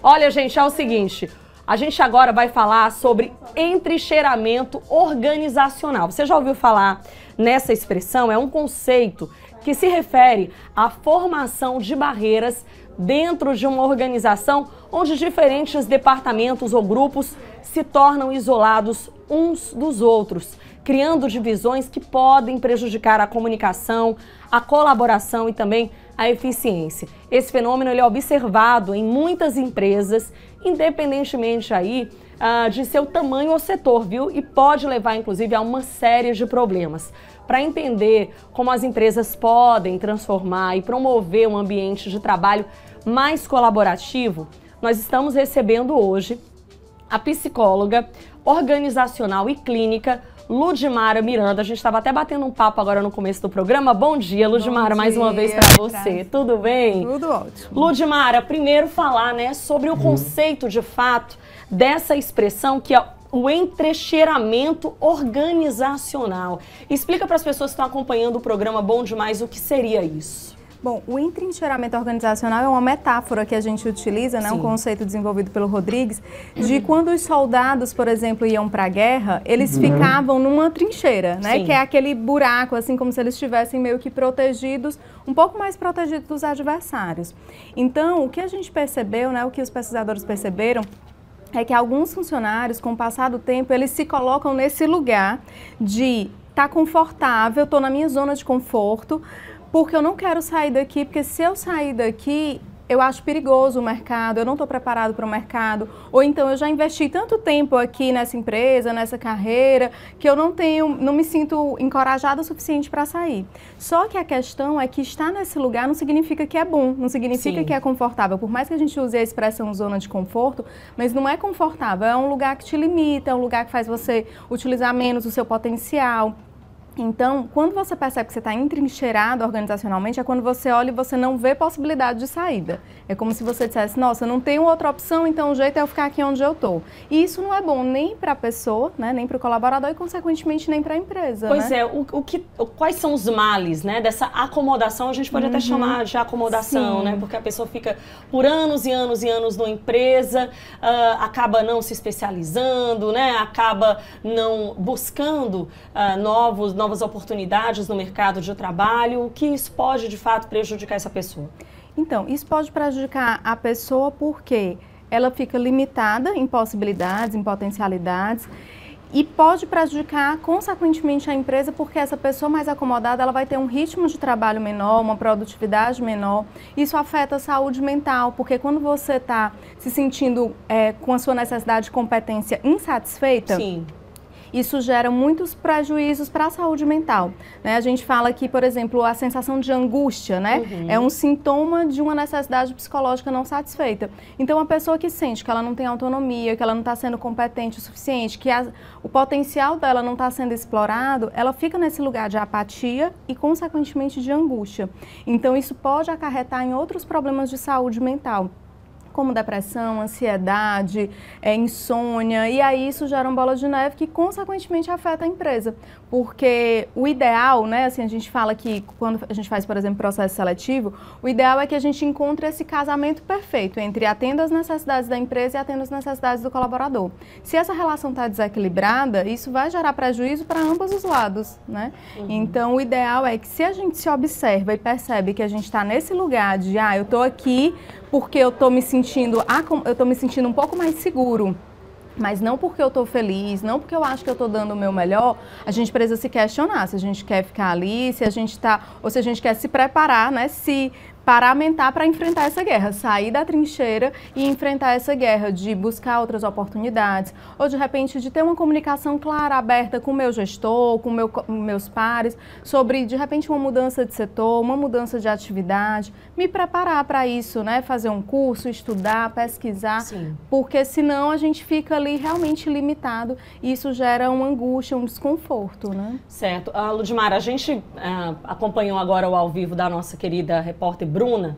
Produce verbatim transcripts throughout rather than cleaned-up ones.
Olha, gente, é o seguinte, a gente agora vai falar sobre entrincheiramento organizacional. Você já ouviu falar nessa expressão? É um conceito que se refere à formação de barreiras dentro de uma organização onde diferentes departamentos ou grupos se tornam isolados uns dos outros, criando divisões que podem prejudicar a comunicação, a colaboração e também a eficiência. Esse fenômeno ele é observado em muitas empresas, independentemente aí uh, de seu tamanho ou setor, viu? E pode levar, inclusive, a uma série de problemas. Para entender como as empresas podem transformar e promover um ambiente de trabalho mais colaborativo, nós estamos recebendo hoje a psicóloga organizacional e clínica Ludmara Miranda. A gente estava até batendo um papo agora no começo do programa. Bom dia, Ludmara, Bom mais dia, uma vez para você. Pra... Tudo bem? Tudo ótimo. Ludmara, primeiro falar, né, sobre o conceito de fato dessa expressão que é o entrincheiramento organizacional. Explica para as pessoas que estão acompanhando o programa Bom Demais o que seria isso. Bom, o entrincheiramento organizacional é uma metáfora que a gente utiliza, né, um conceito desenvolvido pelo Rodrigues, de quando os soldados, por exemplo, iam para a guerra, eles uhum. ficavam numa trincheira, né, Sim. que é aquele buraco, assim como se eles estivessem meio que protegidos, um pouco mais protegidos dos adversários. Então, o que a gente percebeu, né, o que os pesquisadores perceberam, é que alguns funcionários, com o passar do tempo, eles se colocam nesse lugar de estar confortável, estou na minha zona de conforto, porque eu não quero sair daqui, porque se eu sair daqui, eu acho perigoso o mercado, eu não estou preparado para o mercado, ou então eu já investi tanto tempo aqui nessa empresa, nessa carreira, que eu não tenho, não me sinto encorajada o suficiente para sair. Só que a questão é que estar nesse lugar não significa que é bom, não significa Sim. que é confortável. Por mais que a gente use a expressão zona de conforto, mas não é confortável, é um lugar que te limita, é um lugar que faz você utilizar menos o seu potencial. Então, quando você percebe que você está entrincheirado organizacionalmente, é quando você olha e você não vê possibilidade de saída. É como se você dissesse, nossa, não tenho outra opção, então o jeito é eu ficar aqui onde eu estou. E isso não é bom nem para a pessoa, né, nem para o colaborador e, consequentemente, nem para a empresa. Pois né? é, o, o que, quais são os males, né, dessa acomodação? A gente pode uhum. até chamar de acomodação, Sim. né, porque a pessoa fica por anos e anos e anos numa empresa, uh, acaba não se especializando, né, acaba não buscando uh, novos, novos novas oportunidades no mercado de trabalho. O que isso pode, de fato, prejudicar essa pessoa? Então, isso pode prejudicar a pessoa porque ela fica limitada em possibilidades, em potencialidades, e pode prejudicar, consequentemente, a empresa, porque essa pessoa mais acomodada, ela vai ter um ritmo de trabalho menor, uma produtividade menor. Isso afeta a saúde mental, porque quando você está se sentindo é, com a sua necessidade de competência insatisfeita, Sim. isso gera muitos prejuízos para a saúde mental, né? A gente fala que, por exemplo, a sensação de angústia, né? Uhum. É um sintoma de uma necessidade psicológica não satisfeita. Então, a pessoa que sente que ela não tem autonomia, que ela não está sendo competente o suficiente, que a, o potencial dela não está sendo explorado, ela fica nesse lugar de apatia e, consequentemente, de angústia. Então, isso pode acarretar em outros problemas de saúde mental, como depressão, ansiedade, é, insônia, e aí isso gera uma bola de neve que, consequentemente, afeta a empresa. Porque o ideal, né, assim, a gente fala que quando a gente faz, por exemplo, processo seletivo, o ideal é que a gente encontre esse casamento perfeito entre atenda às necessidades da empresa e atenda às necessidades do colaborador. Se essa relação está desequilibrada, isso vai gerar prejuízo para ambos os lados, né? Uhum. Então, o ideal é que se a gente se observa e percebe que a gente está nesse lugar de, ah, eu estou aqui porque eu estou me sentindo, eu estou me sentindo um pouco mais seguro, mas não porque eu estou feliz, não porque eu acho que eu estou dando o meu melhor, a gente precisa se questionar se a gente quer ficar ali, se a gente está, ou se a gente quer se preparar, né, se paramentar para enfrentar essa guerra, sair da trincheira e enfrentar essa guerra, de buscar outras oportunidades, ou de repente de ter uma comunicação clara, aberta com o meu gestor, com meu, meus pares, sobre de repente uma mudança de setor, uma mudança de atividade, me preparar para isso, né? Fazer um curso, estudar, pesquisar, Sim. porque senão a gente fica ali realmente limitado e isso gera uma angústia, um desconforto, né? Certo. Uh, Ludmara, a gente uh, acompanhou agora o ao vivo da nossa querida repórter Bruna,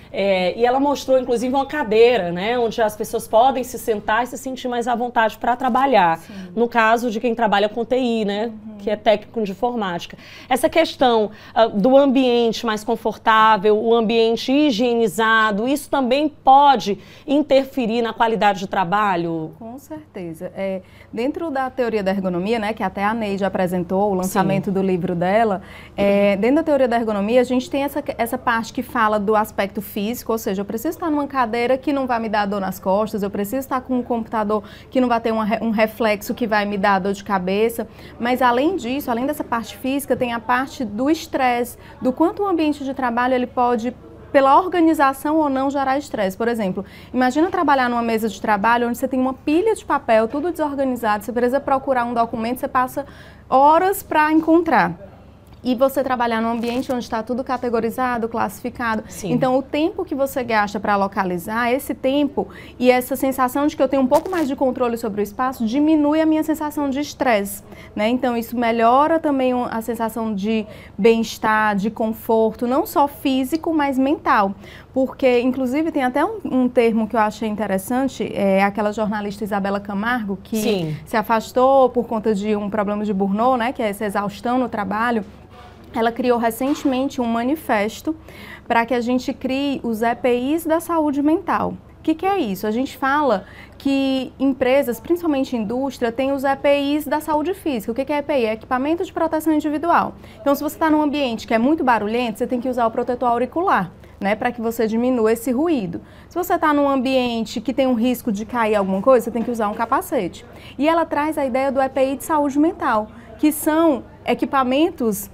É, e ela mostrou, inclusive, uma cadeira, né, onde as pessoas podem se sentar e se sentir mais à vontade para trabalhar. Sim. No caso de quem trabalha com T I, né, uhum. que é técnico de informática. Essa questão uh, do ambiente mais confortável, o ambiente higienizado, isso também pode interferir na qualidade de trabalho? Com certeza. É, dentro da teoria da ergonomia, né, que até a Neide apresentou, o lançamento Sim. do livro dela, é, dentro da teoria da ergonomia, a gente tem essa, essa parte que fala do aspecto físico, Físico, ou seja, eu preciso estar numa cadeira que não vai me dar dor nas costas, eu preciso estar com um computador que não vai ter uma, um reflexo que vai me dar dor de cabeça, mas além disso, além dessa parte física, tem a parte do estresse, do quanto o ambiente de trabalho ele pode, pela organização ou não, gerar estresse. Por exemplo, imagina trabalhar numa mesa de trabalho onde você tem uma pilha de papel, tudo desorganizado, você precisa procurar um documento, você passa horas para encontrar. E você trabalhar num ambiente onde está tudo categorizado, classificado. Sim. Então, o tempo que você gasta para localizar, esse tempo e essa sensação de que eu tenho um pouco mais de controle sobre o espaço, diminui a minha sensação de estresse, né? Então, isso melhora também a sensação de bem-estar, de conforto, não só físico, mas mental. Porque, inclusive, tem até um, um termo que eu achei interessante, é aquela jornalista Isabela Camargo, que Sim. se afastou por conta de um problema de burnout, né? Que é essa exaustão no trabalho. Ela criou recentemente um manifesto para que a gente crie os E P Is da saúde mental. O que, que é isso? A gente fala que empresas, principalmente indústria, têm os E P Is da saúde física. O que, que é E P I? É equipamento de proteção individual. Então, se você está num ambiente que é muito barulhento, você tem que usar o protetor auricular, né, para que você diminua esse ruído. Se você está num ambiente que tem um risco de cair alguma coisa, você tem que usar um capacete. E ela traz a ideia do E P I de saúde mental, que são equipamentos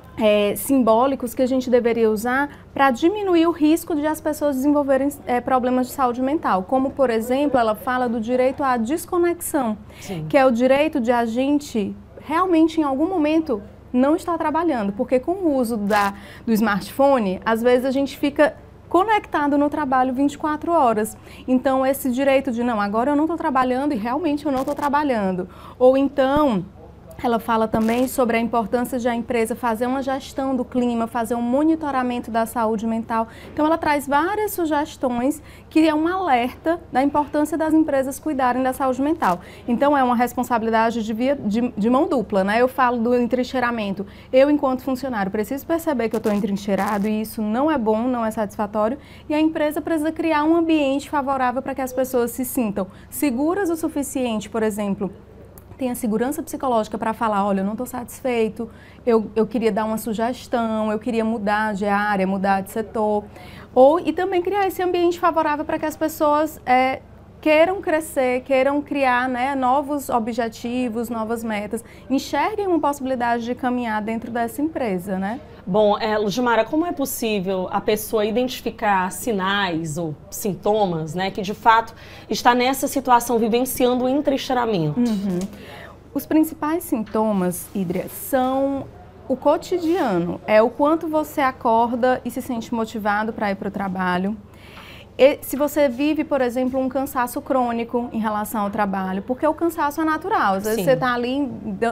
É, simbólicos que a gente deveria usar para diminuir o risco de as pessoas desenvolverem é, problemas de saúde mental. Como, por exemplo, ela fala do direito à desconexão, Sim. que é o direito de a gente realmente, em algum momento, não estar trabalhando. Porque com o uso da, do smartphone, às vezes a gente fica conectado no trabalho vinte e quatro horas. Então, esse direito de, não, agora eu não estou trabalhando e realmente eu não estou trabalhando. Ou então... Ela fala também sobre a importância de a empresa fazer uma gestão do clima, fazer um monitoramento da saúde mental. Então, ela traz várias sugestões que é um alerta da importância das empresas cuidarem da saúde mental. Então, é uma responsabilidade de, via, de, de mão dupla, né? Eu falo do entrincheiramento. Eu, enquanto funcionário, preciso perceber que eu estou entrincheirado e isso não é bom, não é satisfatório. E a empresa precisa criar um ambiente favorável para que as pessoas se sintam seguras o suficiente, por exemplo, tenha segurança psicológica para falar, olha, eu não estou satisfeito, eu, eu queria dar uma sugestão, eu queria mudar de área, mudar de setor. Ou, e também criar esse ambiente favorável para que as pessoas é, queiram crescer, queiram criar, né, novos objetivos, novas metas, enxerguem uma possibilidade de caminhar dentro dessa empresa, né? Bom, é, Ludmara, como é possível a pessoa identificar sinais ou sintomas, né, que de fato está nessa situação, vivenciando o entrincheiramento? Uhum. Os principais sintomas, Hídria, são o cotidiano, é o quanto você acorda e se sente motivado para ir para o trabalho. E se você vive, por exemplo, um cansaço crônico em relação ao trabalho, porque o cansaço é natural, às vezes Sim. você está ali...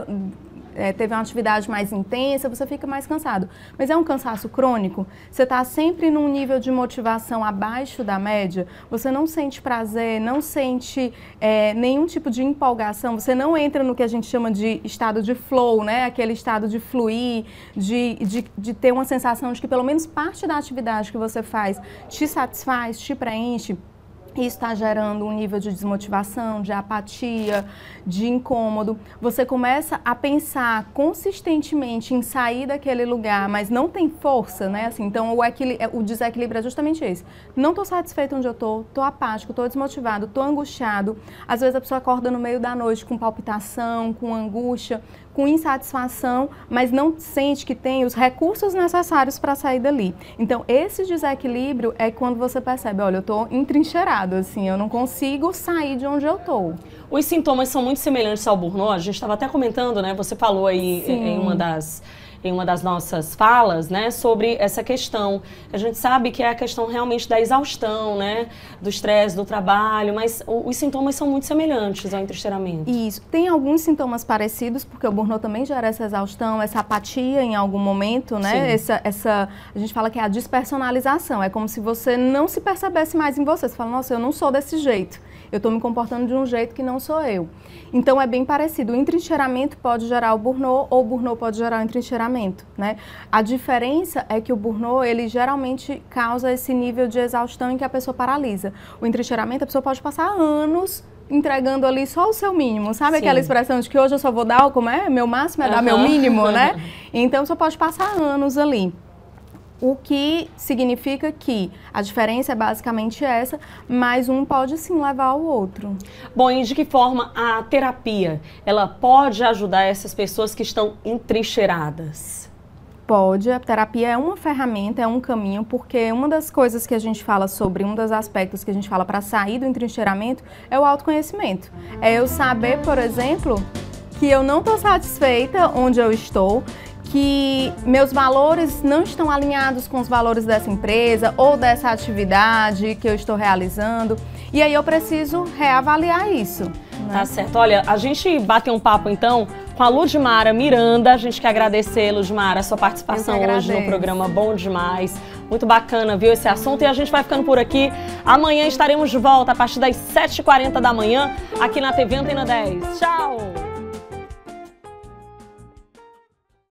É, teve uma atividade mais intensa, você fica mais cansado. Mas é um cansaço crônico, você está sempre num nível de motivação abaixo da média, você não sente prazer, não sente é, nenhum tipo de empolgação, você não entra no que a gente chama de estado de flow, né? Aquele estado de fluir, de, de, de ter uma sensação de que pelo menos parte da atividade que você faz te satisfaz, te preenche. Isso está gerando um nível de desmotivação, de apatia, de incômodo. Você começa a pensar consistentemente em sair daquele lugar, mas não tem força, né? Assim, então, o, o desequilíbrio é justamente esse. Não estou satisfeito onde eu estou, estou apático, estou desmotivado, estou angustiado. Às vezes a pessoa acorda no meio da noite com palpitação, com angústia, com insatisfação, mas não sente que tem os recursos necessários para sair dali. Então, esse desequilíbrio é quando você percebe, olha, eu estou entrincheirado, assim, eu não consigo sair de onde eu estou. Os sintomas são muito semelhantes ao burnout, a gente estava até comentando, né, você falou aí Sim. em uma das... em uma das nossas falas, né, sobre essa questão. A gente sabe que é a questão realmente da exaustão, né, do estresse, do trabalho, mas os sintomas são muito semelhantes ao entrecheiramento. Isso. Tem alguns sintomas parecidos, porque o burnout também gera essa exaustão, essa apatia em algum momento, né? Essa, essa, a gente fala que é a despersonalização. É como se você não se percebesse mais em você. Você fala, nossa, eu não sou desse jeito. Eu estou me comportando de um jeito que não sou eu. Então, é bem parecido. O entrincheiramento pode gerar o burnout ou o burnout pode gerar o entrincheiramento, né? A diferença é que o burnout, ele geralmente causa esse nível de exaustão em que a pessoa paralisa. O entrincheiramento, a pessoa pode passar anos entregando ali só o seu mínimo, sabe? Sim. Aquela expressão de que hoje eu só vou dar, como é? Meu máximo é dar uhum. meu mínimo, né? Então, você pode passar anos ali. O que significa que a diferença é basicamente essa, mas um pode sim levar ao outro. Bom, e de que forma a terapia, ela pode ajudar essas pessoas que estão entrincheiradas? Pode, a terapia é uma ferramenta, é um caminho, porque uma das coisas que a gente fala sobre, um dos aspectos que a gente fala para sair do entrincheiramento é o autoconhecimento. É eu saber, por exemplo, que eu não estou satisfeita onde eu estou, que meus valores não estão alinhados com os valores dessa empresa ou dessa atividade que eu estou realizando. E aí eu preciso reavaliar isso. Né? Tá certo. Olha, a gente bateu um papo então com a Ludmara Miranda. A gente quer agradecer, Ludmara, a sua participação hoje no programa Bom Demais. Muito bacana, viu, esse assunto. E a gente vai ficando por aqui. Amanhã estaremos de volta a partir das sete e quarenta da manhã aqui na T V Antena dez. Tchau!